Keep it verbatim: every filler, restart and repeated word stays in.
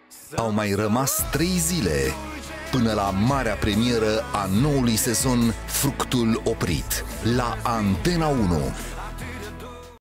Au mai rămas trei zile până la marea premieră a noului sezon Fructul Oprit la Antena unu.